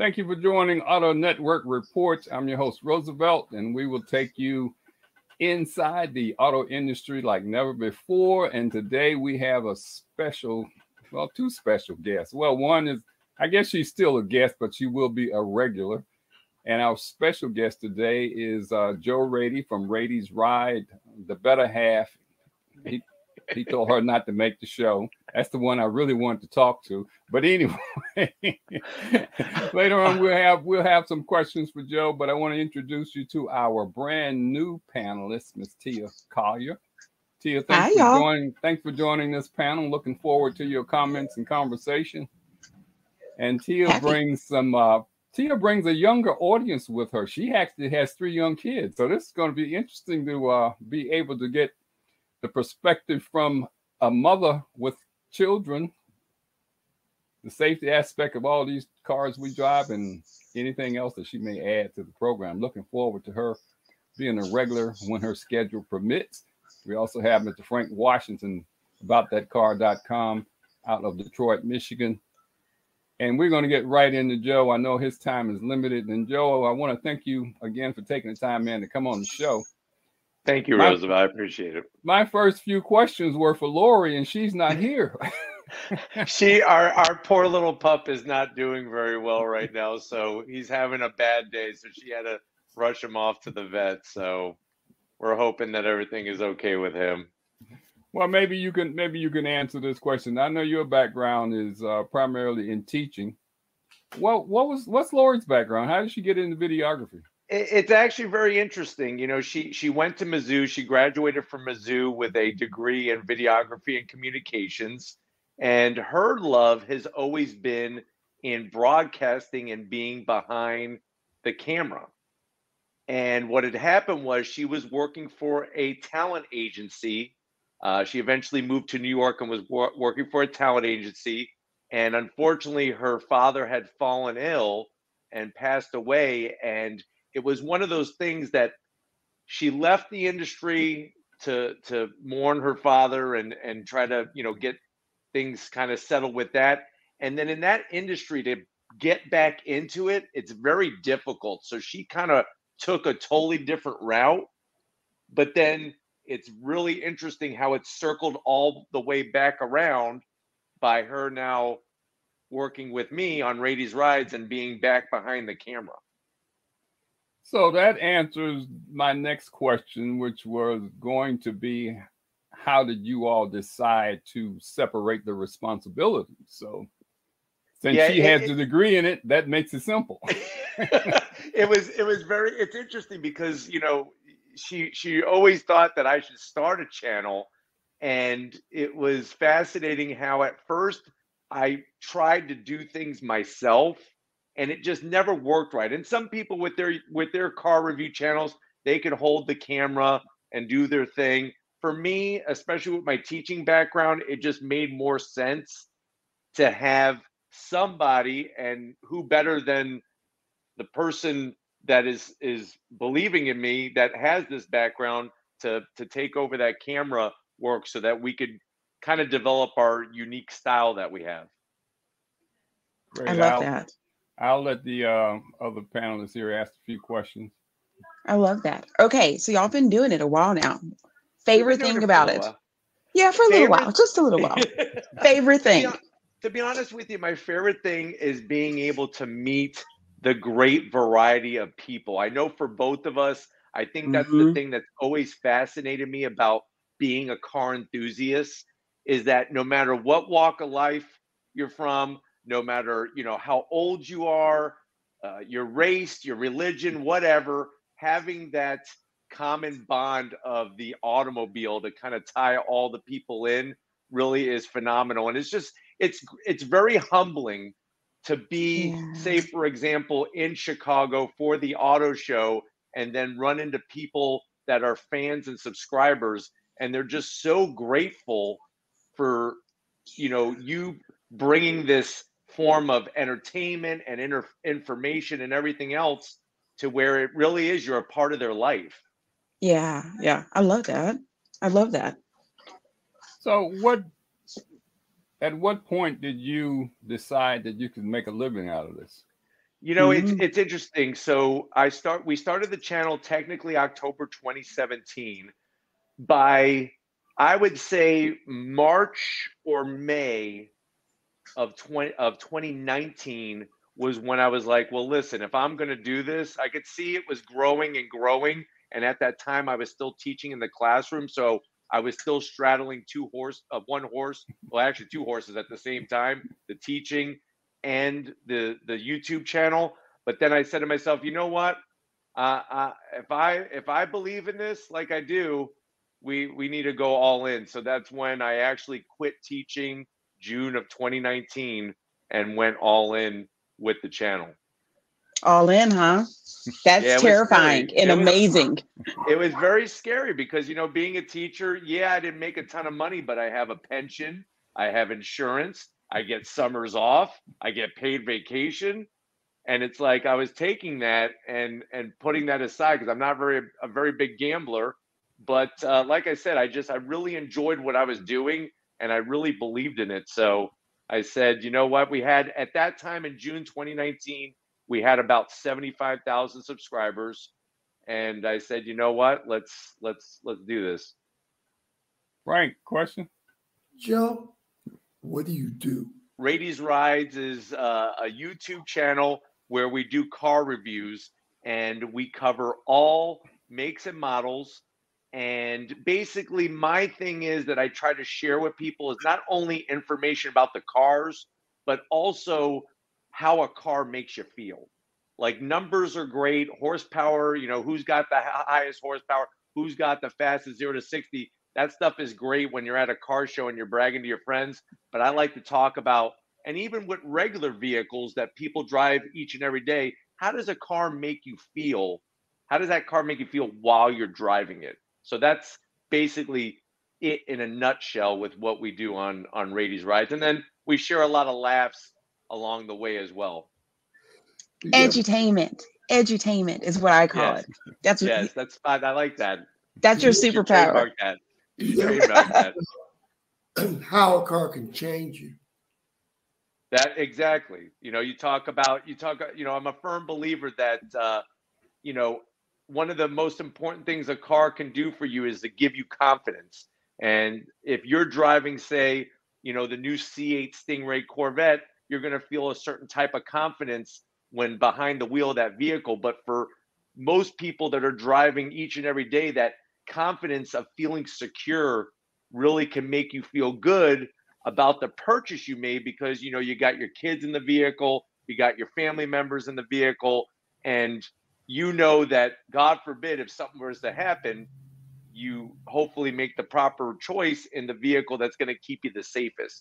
Thank you for joining AutoNetwork Reports. I'm your host, Roosevelt, and we will take you inside the auto industry like never before. And today we have a special, well, two special guests. Well, one is, I guess she's still a guest, but she will be a regular. And our special guest today is Joe Raiti from Raiti's Ride, the better half. He told her not to make the show. That's the one I really wanted to talk to. But anyway, later on we'll have some questions for Joe. But I want to introduce you to our brand new panelist, Miss Teia Collier. Teia, thanks for joining this panel. Looking forward to your comments and conversation. And Teia brings a younger audience with her. She actually has 3 young kids, so this is going to be interesting to be able to get the perspective from a mother with children, the safety aspect of all these cars we drive, and anything else that she may add to the program. Looking forward to her being a regular when her schedule permits. We also have Mr. Frank Washington, aboutthatcar.com, out of Detroit, Michigan. And we're going to get right into Joe. I know his time is limited. And Joe, I want to thank you again for taking the time, man, to come on the show. Thank you, Roosevelt. I appreciate it. My first few questions were for Lori, and she's not here. Our poor little pup is not doing very well right now, so he's having a bad day. So she had to rush him off to the vet. So we're hoping that everything is okay with him. Well, maybe you can answer this question. I know your background is primarily in teaching. What's Lori's background? How did she get into videography? It's actually very interesting. You know, she went to Mizzou. She graduated from Mizzou with a degree in videography and communications. And her love has always been in broadcasting and being behind the camera. And what had happened was she was working for a talent agency. She eventually moved to New York and was working for a talent agency. And unfortunately, her father had fallen ill and passed away. And it was one of those things that she left the industry to mourn her father and try to, get things kind of settled with that. And then in that industry to get back into it, it's very difficult. So she kind of took a totally different route. But then it's really interesting how it's circled all the way back around by her now working with me on Raiti's Rides and being back behind the camera. So that answers my next question, which was going to be, how did you all decide to separate the responsibilities? So since she has the degree in it, that makes it simple. It's interesting because, she always thought that I should start a channel. And it was fascinating how at first I tried to do things myself and it just never worked right. And some people with their car review channels, they could hold the camera and do their thing. For me, especially with my teaching background, it just made more sense to have somebody, and who better than the person that is believing in me, that has this background, to take over that camera work so that we could kind of develop our unique style that we have. Great. I love that. I'll let the other panelists here ask a few questions. I love that. Okay, so y'all been doing it a while now. Favorite thing about it? Yeah, for a little while, just a little while. Favorite thing? To be honest with you, my favorite thing is being able to meet the great variety of people. I know for both of us, I think that's the thing that's always fascinated me about being a car enthusiast, is that no matter what walk of life you're from, no matter, how old you are, your race, your religion, whatever, having that common bond of the automobile to kind of tie all the people in really is phenomenal. And it's very humbling to be, say, for example, in Chicago for the auto show and then run into people that are fans and subscribers, and they're just so grateful for, you bringing this form of entertainment and information and everything else to where it really is, you're a part of their life. Yeah. I love that. So at what point did you decide that you could make a living out of this? You know, it's interesting. So we started the channel technically October 2017. By, I would say, March or May of 2019 was when I was like, well, listen, if I'm going to do this, I could see it was growing and growing. And at that time, I was still teaching in the classroom. So I was still straddling one horse, well, actually two horses at the same time, the teaching and the YouTube channel. But then I said to myself, you know what? If I believe in this like I do, we need to go all in. So that's when I actually quit teaching June of 2019 and went all in with the channel. All in, huh? That's terrifying and amazing. It was very scary because, you know, being a teacher, yeah, I didn't make a ton of money, but I have a pension, I have insurance, I get summers off, I get paid vacation. And it's like I was taking that and putting that aside because I'm not a very big gambler. But like I said, I really enjoyed what I was doing and I really believed in it. So I said, you know what? We had at that time in June 2019, we had about 75,000 subscribers. And I said, you know what? Let's do this. Frank, question? Joe, what do you do? Raiti's Rides is a YouTube channel where we do car reviews and we cover all makes and models. And basically my thing is that I try to share with people is not only information about the cars, but also how a car makes you feel. Like numbers are great, horsepower, you know, who's got the highest horsepower, who's got the fastest 0 to 60. That stuff is great when you're at a car show and you're bragging to your friends. But I like to talk about, and even with regular vehicles that people drive each and every day, how does a car make you feel? How does that car make you feel while you're driving it? So that's basically it in a nutshell with what we do on Raiti's Rides. And then we share a lot of laughs along the way as well. Edutainment. Edutainment is what I call it. That's fine. I like that. That's your superpower. How a car can change you. That exactly. You know, you talk, you know, I'm a firm believer that, you know, one of the most important things a car can do for you is to give you confidence. And if you're driving, say, you know, the new C8 Stingray Corvette, you're going to feel a certain type of confidence when behind the wheel of that vehicle. But for most people that are driving each and every day, that confidence of feeling secure really can make you feel good about the purchase you made because, you know, you got your kids in the vehicle, you got your family members in the vehicle, and you know that, God forbid, if something was to happen, you hopefully make the proper choice in the vehicle that's going to keep you the safest.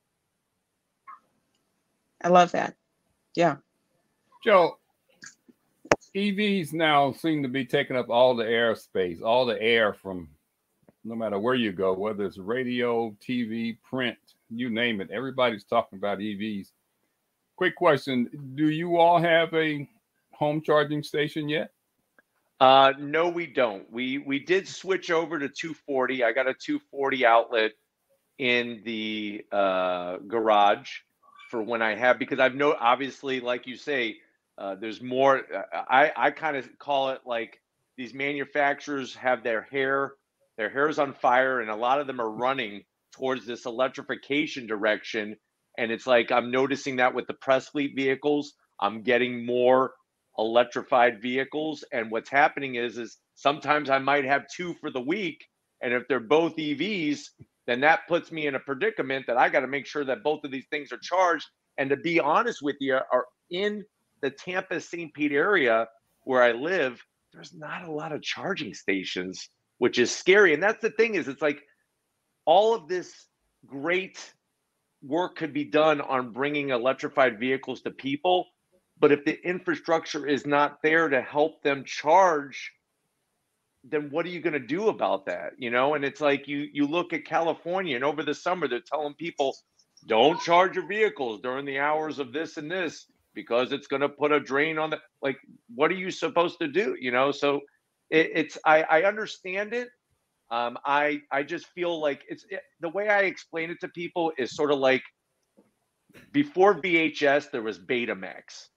I love that. Yeah. Joe, EVs now seem to be taking up all the airspace, all the air from no matter where you go, whether it's radio, TV, print, you name it. Everybody's talking about EVs. Quick question. Do you all have a home charging station yet? No, we don't. We did switch over to 240. I got a 240 outlet in the garage for when I have, because I've no, obviously, like you say, there's more. I kind of call it like these manufacturers have their hair's on fire, and a lot of them are running towards this electrification direction. And it's like I'm noticing that with the press fleet vehicles, I'm getting more electrified vehicles. And what's happening is sometimes I might have two for the week, and if they're both EVs, then that puts me in a predicament that I got to make sure that both of these things are charged. And to be honest with you, are in the Tampa St. Pete area where I live, there's not a lot of charging stations, which is scary. And that's the thing, is it's like all of this great work could be done on bringing electrified vehicles to people, but if the infrastructure is not there to help them charge, then what are you going to do about that? You know, and it's like you look at California, and over the summer they're telling people, don't charge your vehicles during the hours of this and this because it's going to put a drain on the, like, what are you supposed to do? You know, so I understand it. I just feel like the way I explain it to people is sort of like before VHS, there was Betamax.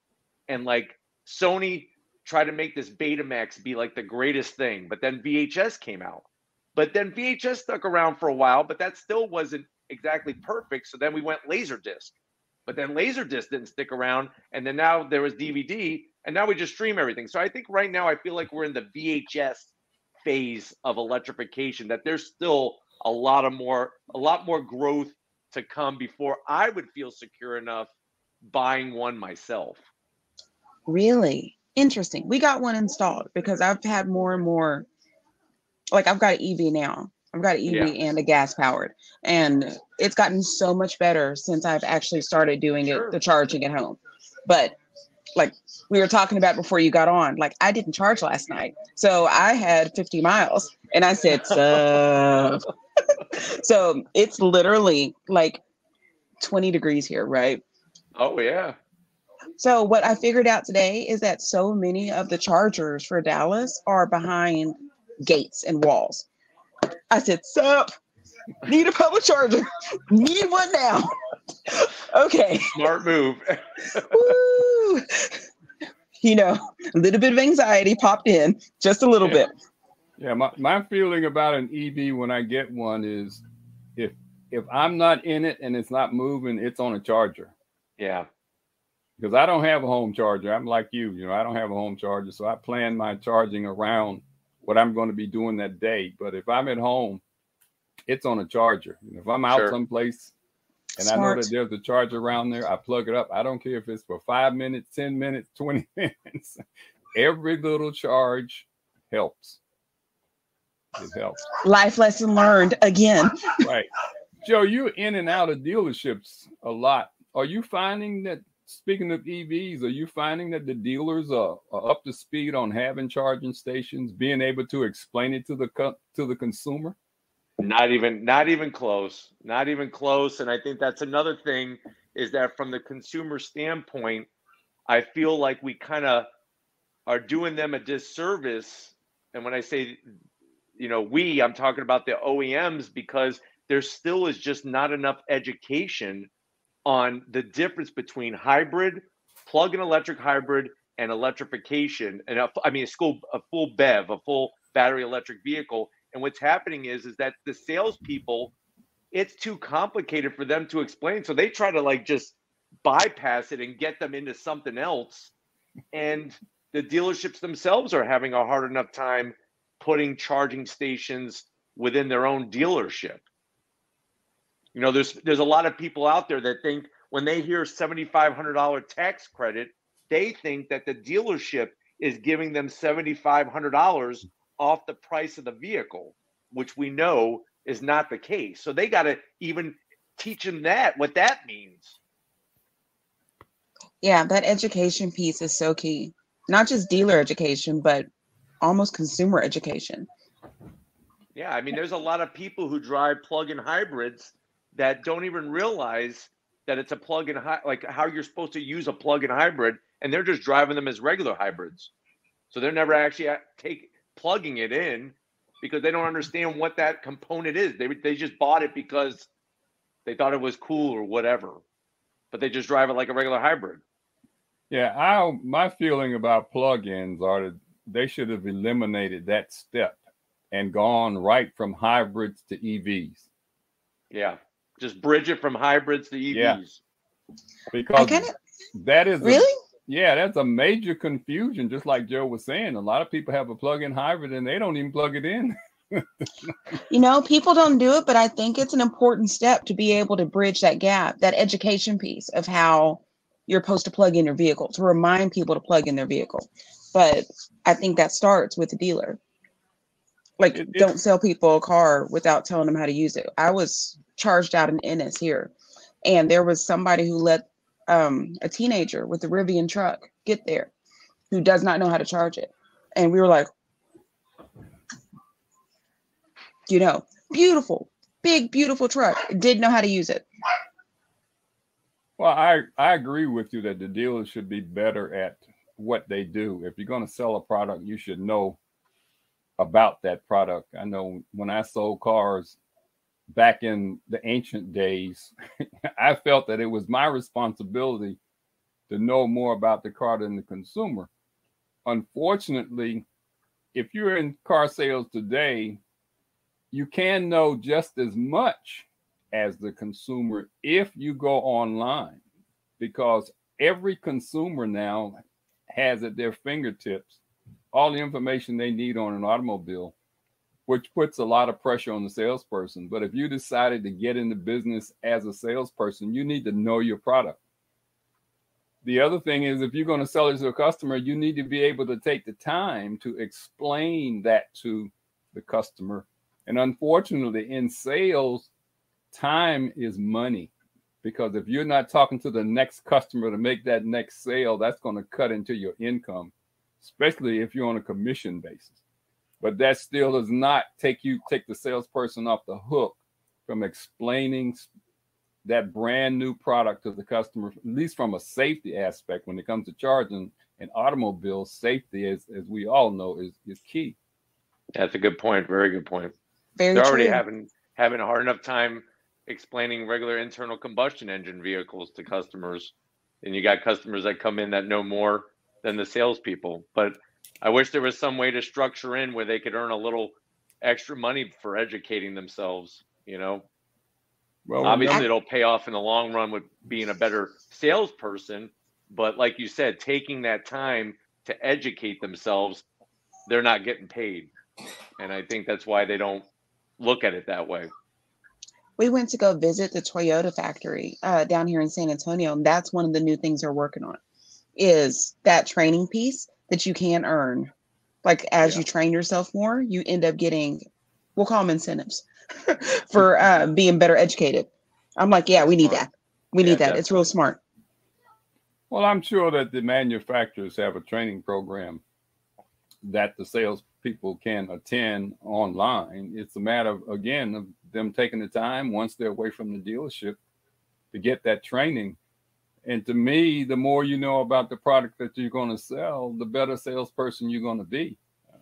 and like Sony tried to make this Betamax be like the greatest thing, but then VHS came out. But then VHS stuck around for a while, but that still wasn't exactly perfect. So then we went Laserdisc. But then Laserdisc didn't stick around, and then now there was DVD, and now we just stream everything. So I think right now I feel like we're in the VHS phase of electrification, that there's still a lot more growth to come before I would feel secure enough buying one myself. Really? Interesting. We got one installed because I've had more and more, like I've got an EV now. I've got an EV and a gas powered, and it's gotten so much better since I've actually started doing it, the charging at home. But like we were talking about before you got on, like I didn't charge last night. So I had 50 miles and I said, so it's literally like 20 degrees here, right? Oh yeah. So what I figured out today is that so many of the chargers for Dallas are behind gates and walls. I said, sup, need a public charger. Need one now. Okay. Smart move. Woo. You know, a little bit of anxiety popped in, just a little bit. Yeah, my feeling about an EV when I get one is if I'm not in it and it's not moving, it's on a charger. Yeah. Because I don't have a home charger. I'm like you, I don't have a home charger. So I plan my charging around what I'm going to be doing that day. But if I'm at home, it's on a charger. If I'm out someplace and I know that there's a charger around there, I plug it up. I don't care if it's for 5 minutes, 10 minutes, 20 minutes. Every little charge helps. It helps. Life lesson learned again. Right. Joe, you're in and out of dealerships a lot. Are you finding that, speaking of EVs, are you finding that the dealers are up to speed on having charging stations, being able to explain it to the consumer? Not even close. Not even close. And I think that's another thing, is that from the consumer standpoint, I feel like we kind of are doing them a disservice. And when I say, I'm talking about the OEMs, because there still is just not enough education on the difference between hybrid, plug-in electric hybrid, and electrification. And a full BEV, a full battery electric vehicle. And what's happening is that the salespeople, it's too complicated for them to explain. So they try to just bypass it and get them into something else. And the dealerships themselves are having a hard enough time putting charging stations within their own dealership. There's a lot of people out there that think when they hear $7,500 tax credit, they think that the dealership is giving them $7,500 off the price of the vehicle, which we know is not the case. So they got to even teach them what that means. Yeah, that education piece is so key. Not just dealer education, but almost consumer education. Yeah, I mean, there's a lot of people who drive plug-in hybrids that don't even realize that it's a plug-in, like how you're supposed to use a plug-in hybrid, and they're just driving them as regular hybrids. So they're never actually plugging it in because they don't understand what that component is. They just bought it because they thought it was cool or whatever, but they just drive it like a regular hybrid. Yeah, my feeling about plug-ins are that they should have eliminated that step and gone right from hybrids to EVs. Yeah, just bridge it from hybrids to EVs. Yeah. Because that is really? That's a major confusion. Just like Joe was saying, a lot of people have a plug-in hybrid and they don't even plug it in. People don't do it, but I think it's an important step to be able to bridge that gap, that education piece of how you're supposed to plug in your vehicle, to remind people to plug in their vehicle. But I think that starts with the dealer. Don't sell people a car without telling them how to use it. I was charged out in Ennis here, and there was somebody who let a teenager with a Rivian truck get there who does not know how to charge it. And we were like, beautiful, big, beautiful truck. Didn't know how to use it. Well, I agree with you that the dealers should be better at what they do. If you're going to sell a product, you should know about that product. I know when I sold cars back in the ancient days, I felt that it was my responsibility to know more about the car than the consumer. Unfortunately, if you're in car sales today, you can know just as much as the consumer if you go online, because every consumer now has at their fingertips all the information they need on an automobile, which puts a lot of pressure on the salesperson. But if you decided to get into business as a salesperson, you need to know your product. The other thing is, if you're going to sell it to a customer, you need to be able to take the time to explain that to the customer. And unfortunately, in sales, time is money, because if you're not talking to the next customer to make that next sale, that's going to cut into your income, especially if you're on a commission basis. But that still does not take the salesperson off the hook from explaining that brand new product to the customer, at least from a safety aspect. When it comes to charging an automobile, safety, as we all know, is key. That's a good point. Very good point. Very They're true. already having a hard enough time explaining regular internal combustion engine vehicles to customers, and you got customers that come in that know more than the salespeople. But I wish there was some way to structure in where they could earn a little extra money for educating themselves. Well, obviously it'll pay off in the long run with being a better salesperson, but like you said, taking that time to educate themselves, they're not getting paid. And I think that's why they don't look at it that way. We went to go visit the Toyota factory down here in San Antonio, and that's one of the new things they're working on, is that training piece that you can earn. Like, as you train yourself more, you end up getting, we'll call them incentives for being better educated. I'm like, yeah, we need that. We need that. Definitely. It's real smart. Well, I'm sure that the manufacturers have a training program that the salespeople can attend online. It's a matter of, again, of them taking the time once they're away from the dealership to get that training. And to me, the more you know about the product that you're going to sell, the better salesperson you're going to be.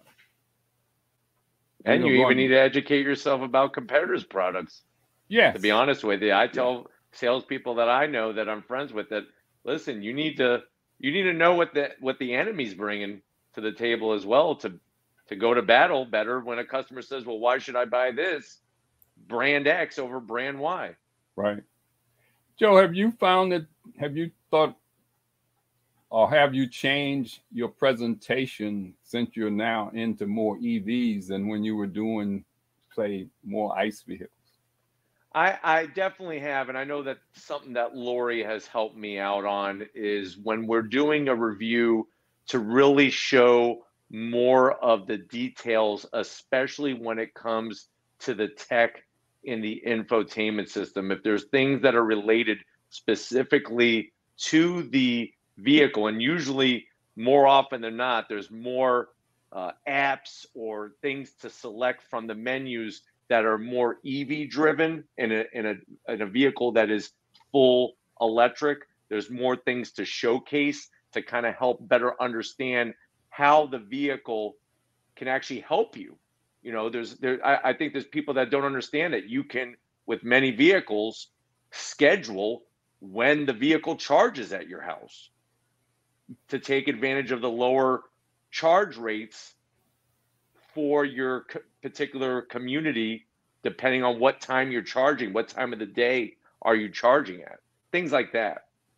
And you even need to educate yourself about competitors' products. Yeah. To be honest with you, I tell salespeople that I know that I'm friends with that, listen, you need to know what the enemy's bringing to the table as well to go to battle better when a customer says, well, why should I buy this brand X over brand Y? Right. Joe, have you thought, or have you changed your presentation since you're now into more EVs than when you were doing, say, more ICE vehicles? I definitely have. And I know that something that Lori has helped me out on is when we're doing a review to really show more of the details, especially when it comes to the tech in the infotainment system. If there's things that are related specifically to the vehicle, and usually more often than not, there's more apps or things to select from the menus that are more EV driven in a vehicle that is full electric. There's more things to showcase to kind of help better understand how the vehicle can actually help you. I think there's people that don't understand that you can, with many vehicles, schedule when the vehicle charges at your house to take advantage of the lower charge rates for your particular community, depending on what time you're charging, what time of the day are you charging at, things like that.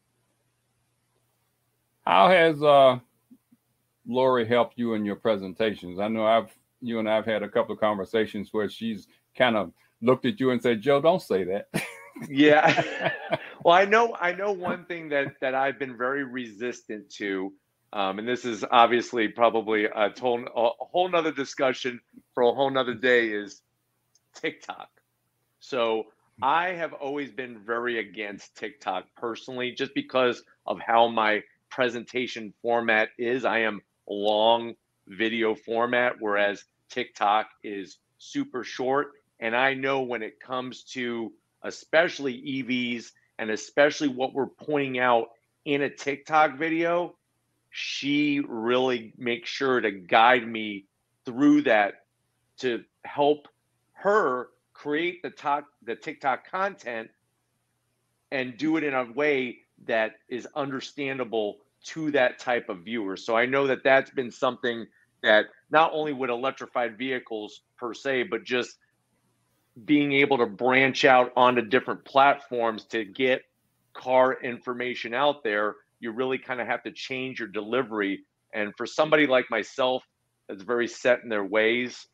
How has Lori helped you in your presentations? I know you and I've had a couple of conversations where she's kind of looked at you and said, Joe, don't say that. Yeah. Well, I know one thing that I've been very resistant to, and this is obviously probably a whole nother discussion for a whole nother day, is TikTok. So I have always been very against TikTok personally, just because of how my presentation format is. I am long video format, whereas TikTok is super short. And I know when it comes to especially EVs and especially what we're pointing out in a TikTok video, she really makes sure to guide me through that to help her create the TikTok content and do it in a way that is understandable to that type of viewer. So I know that that's been something that not only with electrified vehicles per se, but just being able to branch out onto different platforms to get car information out there, you really kind of have to change your delivery. And for somebody like myself that's very set in their ways,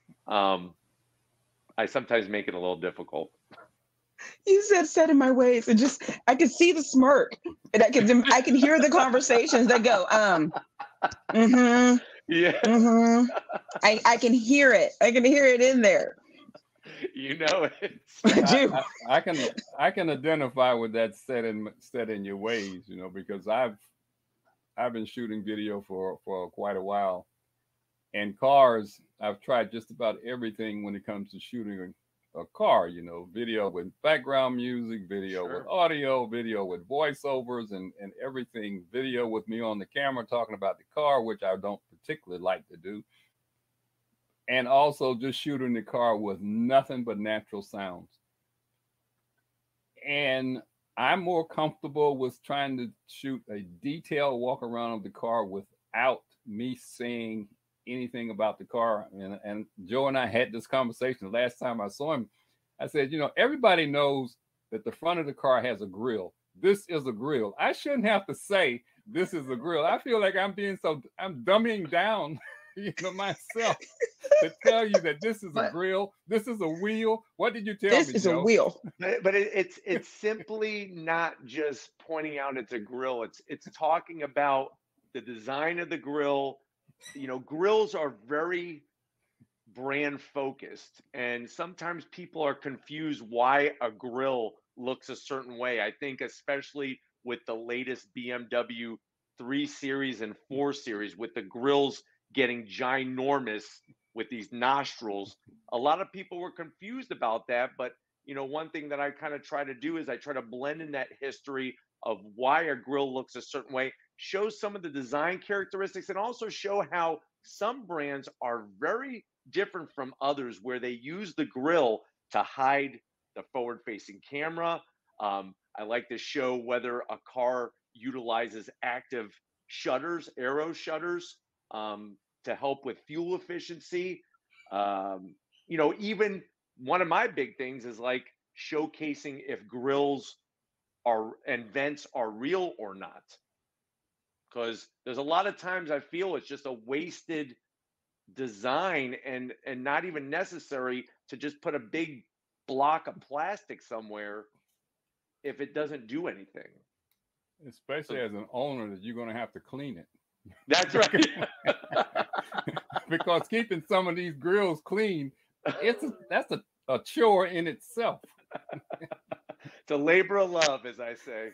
I sometimes make it a little difficult. You said set in my ways, and just I could see the smirk, and I can hear the conversations that go, yeah, I can hear it. I can hear it in there. You know it. I can identify with that set in your ways, you know, because I've been shooting video for quite a while, and cars, I've tried just about everything when it comes to shooting a car, you know, video with background music, video with audio, video with voiceovers, and everything, video with me on the camera talking about the car, which I don't particularly like to do. And also just shooting the car with nothing but natural sounds. And I'm more comfortable with trying to shoot a detailed walk around of the car without me saying anything about the car. And Joe and I had this conversation the last time I saw him. I said, you know, everybody knows that the front of the car has a grill. This is a grill. I shouldn't have to say this is a grill. I feel like I'm dumbing down, you know, myself to tell you that this is a grill, this is a wheel. What did you tell me, This is Joe? a wheel. But it's simply not just pointing out it's a grill. It's talking about the design of the grill. You know, grills are very brand focused, and sometimes people are confused why a grill looks a certain way. I think especially with the latest BMW 3 Series and 4 Series, with the grills getting ginormous with these nostrils, a lot of people were confused about that. But you know, one thing that I kind of try to do is I try to blend in that history of why a grill looks a certain way, show some of the design characteristics, and also show how some brands are very different from others, where they use the grill to hide the forward-facing camera. I like to show whether a car utilizes active shutters, aero shutters, to help with fuel efficiency. You know, even one of my big things is like showcasing if grills are and vents are real or not. Because there's a lot of times I feel it's just a wasted design and not even necessary to just put a big block of plastic somewhere if it doesn't do anything. Especially as an owner, that you're going to have to clean it. That's right. Because keeping some of these grills clean, that's a chore in itself. It's a labor of love, as I say.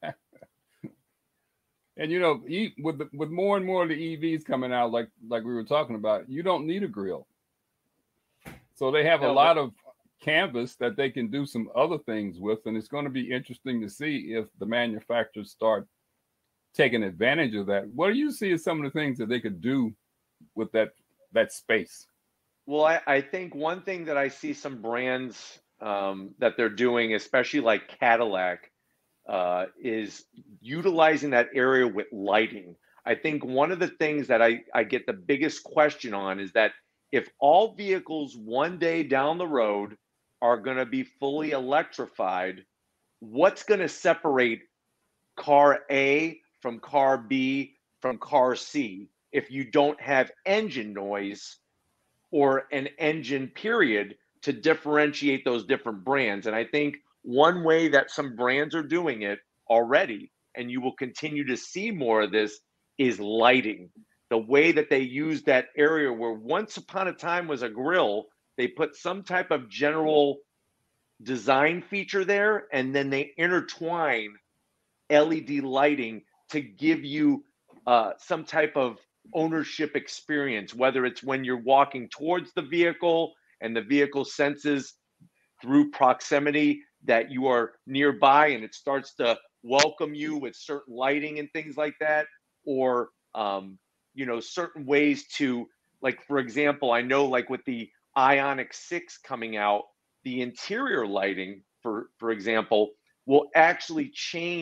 And you know, with more and more of the EVs coming out, like we were talking about, you don't need a grill. So they have a lot of canvas that they can do some other things with, and it's going to be interesting to see if the manufacturers start taking advantage of that. What do you see as some of the things that they could do with that space? Well, I think one thing that I see some brands that they're doing, especially like Cadillac, is utilizing that area with lighting. I think one of the things that I get the biggest question on is that if all vehicles one day down the road are going to be fully electrified, what's going to separate car A from car B from car C if you don't have engine noise or an engine period to differentiate those different brands? And I think one way that some brands are doing it already, and you will continue to see more of this, is lighting. The way that they use that area where once upon a time was a grill, they put some type of general design feature there, and then they intertwine LED lighting to give you some type of ownership experience, whether it's when you're walking towards the vehicle and the vehicle senses through proximity that you are nearby and it starts to welcome you with certain lighting and things like that, or you know, certain ways to, like, for example, I know like with the Ioniq 6 coming out, the interior lighting, for example, will actually change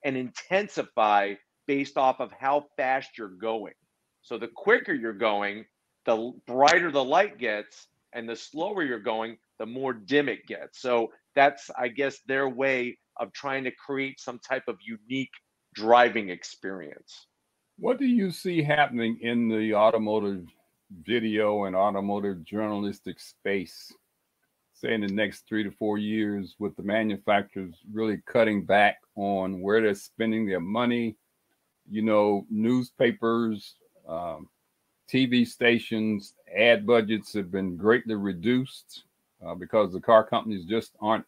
and intensify based off of how fast you're going. So the quicker you're going, the brighter the light gets, and the slower you're going, the more dim it gets. So that's, I guess, their way of trying to create some type of unique driving experience. What do you see happening in the automotive video and automotive journalistic space, say in the next 3 to 4 years, with the manufacturers really cutting back on where they're spending their money? You know, newspapers, TV stations, ad budgets have been greatly reduced because the car companies just aren't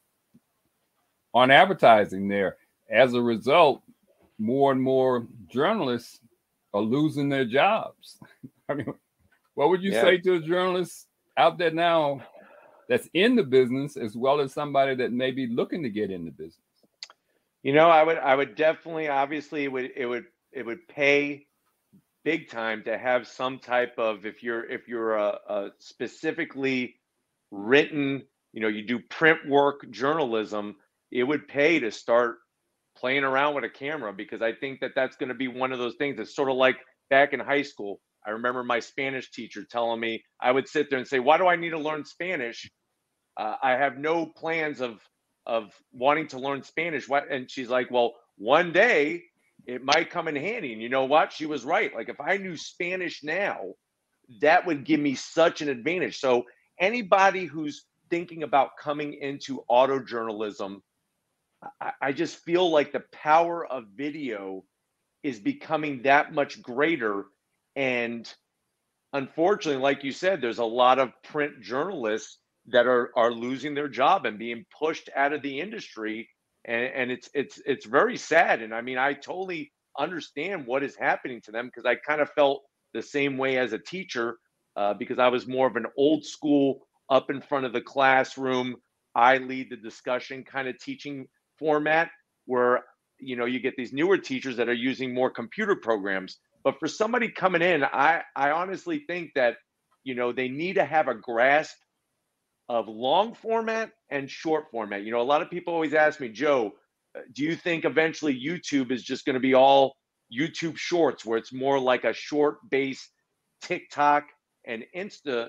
advertising there. As a result, more and more journalists are losing their jobs. I mean, what would you say to a journalist out there now that's in the business, as well as somebody that may be looking to get in the business? You know, I would definitely, obviously, it would pay big time to have some type of, if you're a specifically written, you know, you do print work journalism, it would pay to start playing around with a camera, because I think that that's going to be one of those things that's sort of like back in high school. I remember my Spanish teacher telling me, I would sit there and say, why do I need to learn Spanish? I have no plans of wanting to learn Spanish. And she's like, well, one day it might come in handy. And you know what? She was right. Like, if I knew Spanish now, that would give me such an advantage. So anybody who's thinking about coming into auto journalism, I just feel like the power of video is becoming that much greater. And unfortunately, like you said, there's a lot of print journalists that are losing their job and being pushed out of the industry. And it's very sad. And I mean, I totally understand what is happening to them, because I kind of felt the same way as a teacher, because I was more of an old school, up in front of the classroom, I lead the discussion kind of teaching format, where, you know, you get these newer teachers that are using more computer programs. But for somebody coming in, I honestly think that, you know, they need to have a grasp of long format and short format. You know, a lot of people always ask me, Joe, do you think eventually YouTube is just going to be all YouTube shorts, where it's more like a short based TikTok and Insta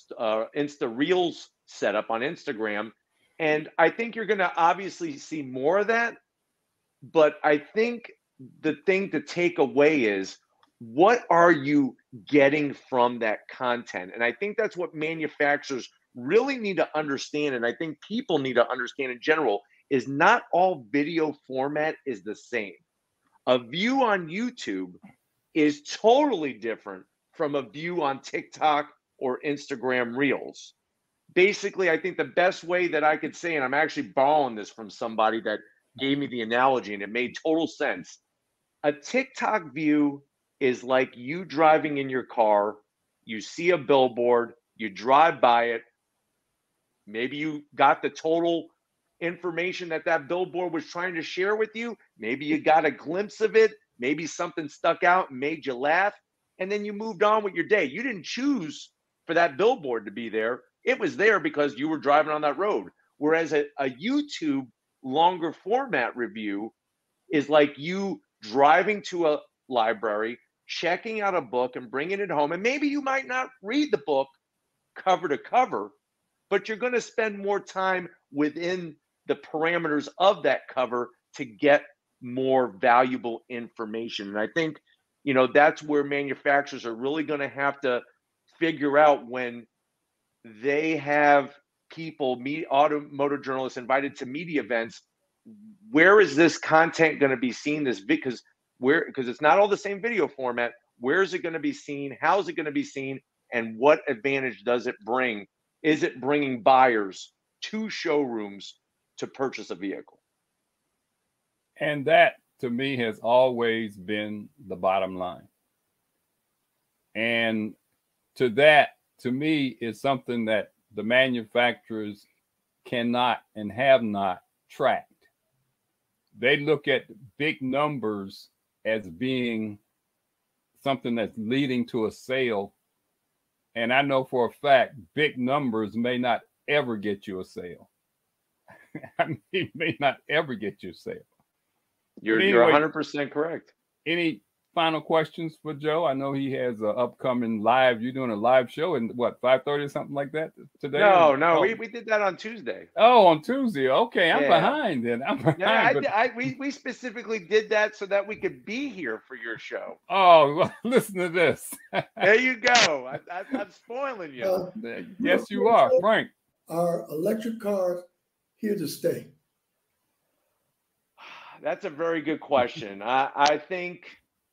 Reels setup on Instagram? And I think you're going to obviously see more of that. But I think the thing to take away is, what are you getting from that content? And I think that's what manufacturers really need to understand. And I think people need to understand in general, is not all video format is the same. A view on YouTube is totally different from a view on TikTok or Instagram Reels. Basically, I think the best way that I could say, and I'm actually borrowing this from somebody that gave me the analogy and it made total sense. A TikTok view is like you driving in your car, you see a billboard, you drive by it, maybe you got the total information that billboard was trying to share with you, maybe you got a glimpse of it, maybe something stuck out and made you laugh, and then you moved on with your day. You didn't choose for that billboard to be there. It was there because you were driving on that road. Whereas a YouTube longer format review is like you driving to a library, checking out a book and bringing it home. And maybe you might not read the book cover to cover, but you're going to spend more time within the parameters of that cover to get more valuable information. And I think, you know, that's where manufacturers are really going to have to figure out, when they have people, automotive journalists invited to media events, where is this content going to be seen? Because it's not all the same video format. Where is it going to be seen? How is it going to be seen? And what advantage does it bring? Is it bringing buyers to showrooms to purchase a vehicle? And that, to me, has always been the bottom line. And to me, is something that the manufacturers cannot and have not tracked. They look at big numbers as being something that's leading to a sale. And I know for a fact, big numbers may not ever get you a sale. I mean, it may not ever get you a sale. You're anyway, 100% correct. Any final questions for Joe? I know he has an upcoming live. You're doing a live show in what, 5:30 or something like that today? No, we did that on Tuesday. Oh, on Tuesday. Okay, I'm behind then. I'm behind. Yeah, we specifically did that so that we could be here for your show. Oh, well, listen to this. There you go. I'm spoiling you. Yes, you are, Frank. Are electric cars here to stay? That's a very good question. I think,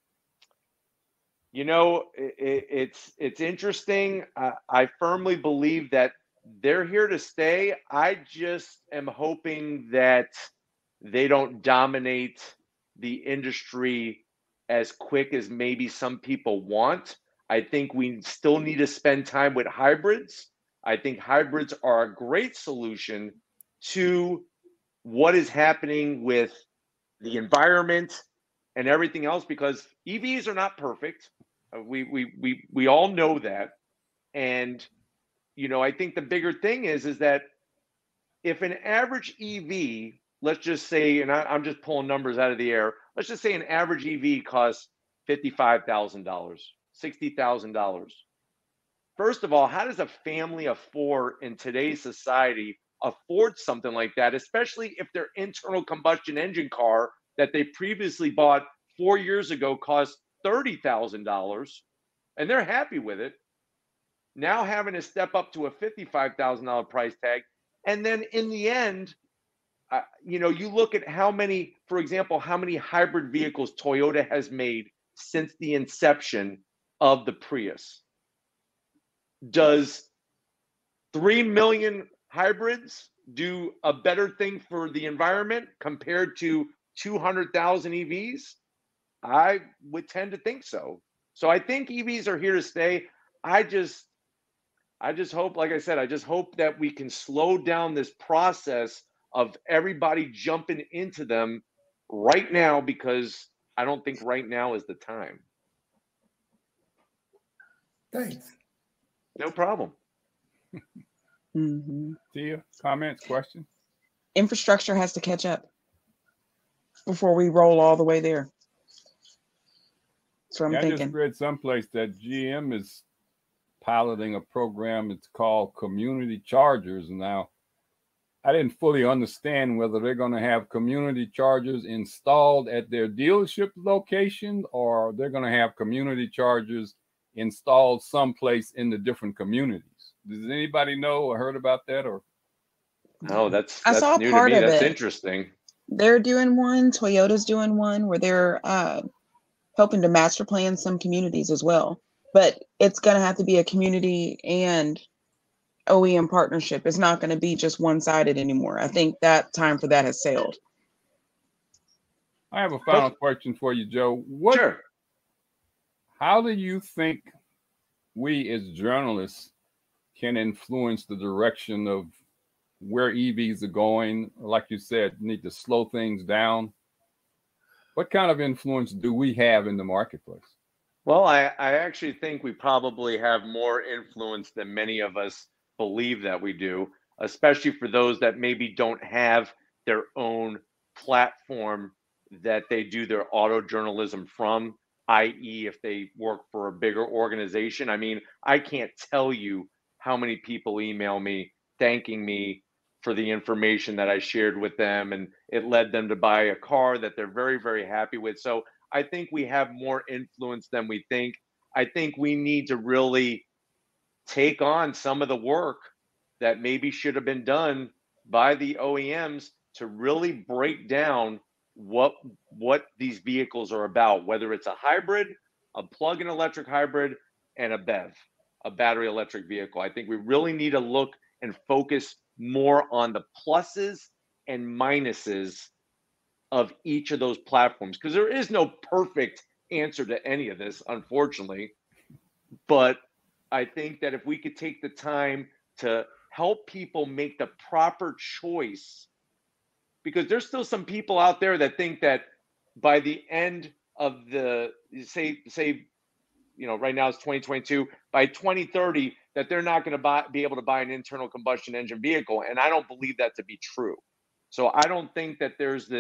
it's interesting. I firmly believe that they're here to stay. I just am hoping that they don't dominate the industry as quick as maybe some people want. I think we still need to spend time with hybrids. I think hybrids are a great solution to what is happening with the environment and everything else, because EVs are not perfect. We all know that. And, I think the bigger thing is that if an average EV, let's just say, and I'm just pulling numbers out of the air, let's just say an average EV costs $55,000, $60,000. First of all, how does a family of four in today's society afford something like that, especially if their internal combustion engine car that they previously bought 4 years ago cost $30,000 and they're happy with it? Now having to step up to a $55,000 price tag. And then in the end, you look at how many hybrid vehicles Toyota has made since the inception of the Prius. Does 3 million hybrids do a better thing for the environment compared to 200,000 EVs? I would tend to think so. So I think EVs are here to stay. I just hope, like I said, that we can slow down this process of everybody jumping into them right now, because I don't think right now is the time. Thanks. No problem. Teia, comments, questions? Infrastructure has to catch up before we roll all the way there. That's what I'm thinking. I just read someplace that GM is piloting a program. It's called community chargers. Now, I didn't fully understand whether they're going to have community chargers installed at their dealership location, or they're going to have community chargers installed someplace in the different communities. Does anybody know or heard about that? Or no, that's saw new part to me. of That's it. Interesting. They're doing one. Toyota's doing one where they're hoping to master plan some communities as well. But it's going to have to be a community and OEM partnership. It's not going to be just one-sided anymore. I think that time for that has sailed. I have a final question for you, Joe. Sure. How do you think we as journalists can influence the direction of where EVs are going? Like you said, need to slow things down. What kind of influence do we have in the marketplace? Well, I actually think we probably have more influence than many of us believe that we do, especially for those that maybe don't have their own platform that they do their auto journalism from, i.e. if they work for a bigger organization. I mean, I can't tell you how many people email me thanking me for the information that I shared with them, and it led them to buy a car that they're very, very happy with. So I think we have more influence than we think. I think we need to really take on some of the work that maybe should have been done by the OEMs to really break down what these vehicles are about, whether it's a hybrid, a plug-in electric hybrid, and a BEV, a battery electric vehicle. I think we really need to look and focus more on the pluses and minuses of each of those platforms, because there is no perfect answer to any of this, unfortunately. But I think that if we could take the time to help people make the proper choice, because there's still some people out there that think that by the end of the, say, right now it's 2022, by 2030, that they're not going to be able to buy an internal combustion engine vehicle. And I don't believe that to be true. So I don't think that there's this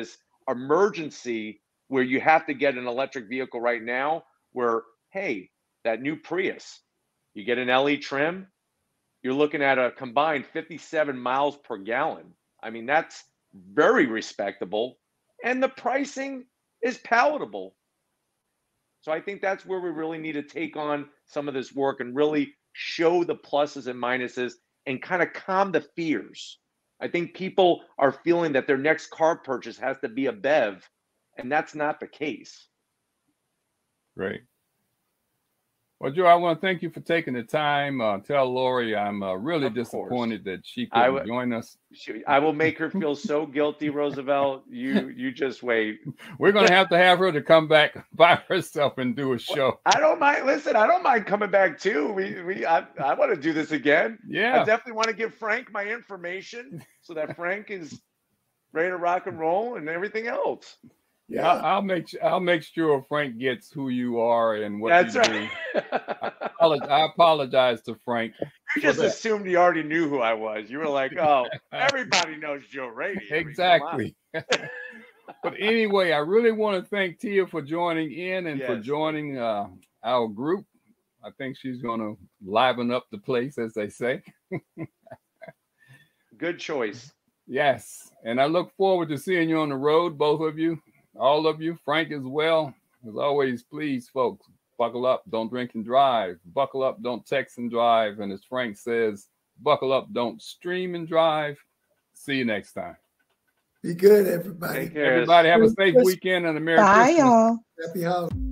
emergency where you have to get an electric vehicle right now, where, hey, that new Prius, you get an LE trim, you're looking at a combined 57 miles per gallon. I mean, that's very respectable. And the pricing is palatable. So I think that's where we really need to take on some of this work and really show the pluses and minuses and kind of calm the fears. I think people are feeling that their next car purchase has to be a BEV, and that's not the case. Great. Well, Joe, I want to thank you for taking the time. Tell Lori I'm really disappointed that she couldn't join us. I will make her feel so guilty, Roosevelt. You just wait. We're going to have her to come back by herself and do a show. I don't mind. Listen, I don't mind coming back too. I want to do this again. Yeah. I definitely want to give Frank my information so that Frank is ready to rock and roll and everything else. Yeah, I'll make sure Frank gets who you are and what you do. I apologize to Frank. You just assumed he already knew who I was. You were like, "Oh, everybody knows Joe Raiti." Exactly. But anyway, I really want to thank Teia for joining in and for joining our group. I think she's going to liven up the place, as they say. Good choice. Yes, and I look forward to seeing you on the road, both of you. All of you, Frank as well. As always, please, folks, buckle up, don't drink and drive. Buckle up, don't text and drive. And as Frank says, buckle up, don't stream and drive. See you next time. Be good, everybody. Take care. Everybody have a safe weekend and a Merry Christmas. Bye, y'all. Happy holidays.